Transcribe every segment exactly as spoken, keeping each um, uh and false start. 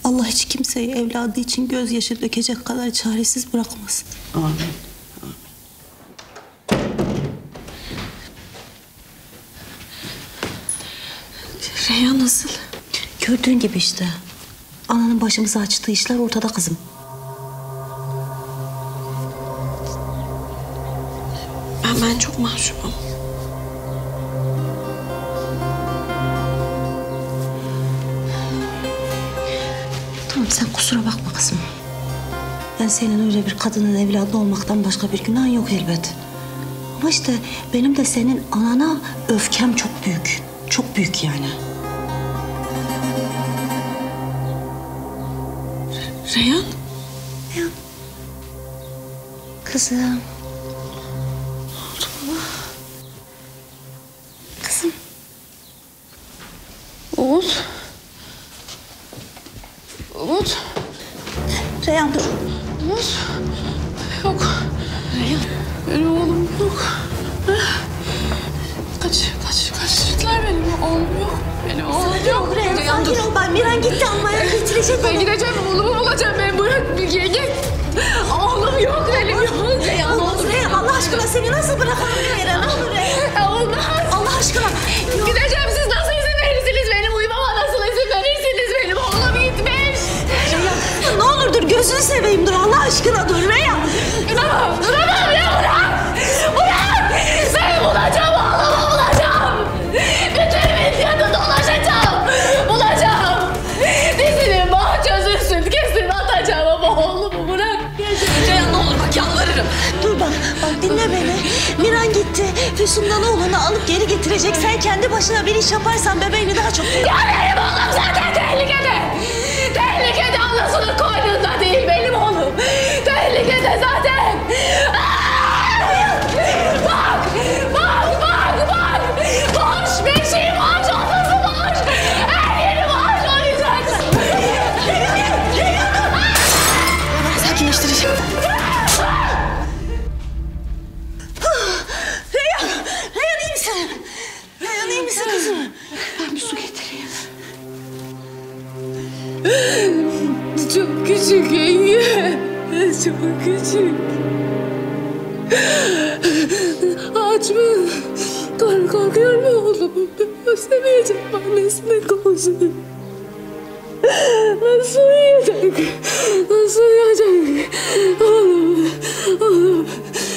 Allah hiç kimseyi evladı için gözyaşı dökecek kadar çaresiz bırakmasın. Amin. Amin. Reyhan nasıl? Gördüğün gibi işte. Ananın başımıza açtığı işler ortada kızım. Ben, ben çok mahcubum. Tamam, sen kusura bakma kızım. Ben senin öyle bir kadının evladı olmaktan başka bir günahın yok elbet. Ama işte benim de senin anana öfkem çok büyük. Çok büyük yani. Reyhan? Reyhan. Kızım. Kızım. Umut. Umut. Reyhan dur. Umut. Yok. Reyhan. Benim oğlum yok. Kaç, kaç, kaçırdılar benim oğlum yok. Benim oğlum yok. Reyhan, Reyhan sakin ol. Ben Miran gitti almaya getirecek Ben onu. gideceğim, oğlumu bulacağım. Ben bırak bir git. Oğlum yok, benim yok. Reyhan, Olmaz Reyhan, Allah aşkına seni nasıl bırakalım Reyhan? Ne olur Reyhan. Olmaz. Allah aşkına. Yok. Gideceğim, siz nasıl izin verirsiniz benim uyumama, nasıl izin verirsiniz benim oğlum gitmiş. Reyhan, ne olur dur, gözünü seveyim dur, Allah aşkına dur Reyhan. Duramam, duramam ya, bırak. Bırak. Ben bulacağım, oğlumu bulacağım. Bütün medyada dolaşacağım. Bulacağım. Dizinin bağı çözülsün, kesin atacağım ama oğlumu bırak. Reyhan ne olur bak, yalvarırım. Dur bak, bak dinle beni. Miran gitti, Füsun'dan oğlunu alıp geri getirecek. Sen kendi başına bir iş yaparsan bebeğini daha çok... Ya benim oğlum zaten tehlikede. Tehlikede, anasının koynunda değil benim oğlum. Tehlikede zaten. Bak, bak, bak, bak. Boş, beşiği boş, odası boş. Her yeri boş, o yüzden. Ben sakinleştireceğim. Reyhan, Reyhan iyi misin? Reyhan iyi misin kızım? Ben bir su getireyim. Çok küçük yenge. Çok küçük. Aç mı? Kork korkuyor mu oğlum? Özlemeyecek annesine kalsın. Nasıl uyuyacak? Nasıl uyuyacak? Oğlum, oğlum.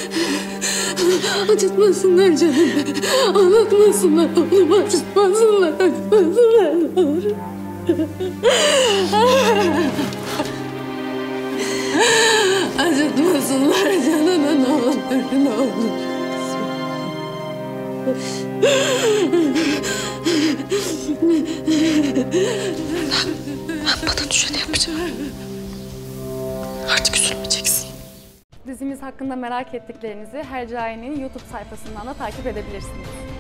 Acıtmasınlar canım. Anlatmasınlar oğlum. Acıtmasınlar, acıtmasınlar. Oğlum. Acıtmasınlar canına, ne olur, ne olur. Ben bana düşeni yapacağım. Artık üzülmeyeceksin. Dizimiz hakkında merak ettiklerinizi Hercai'nin YouTube sayfasından da takip edebilirsiniz.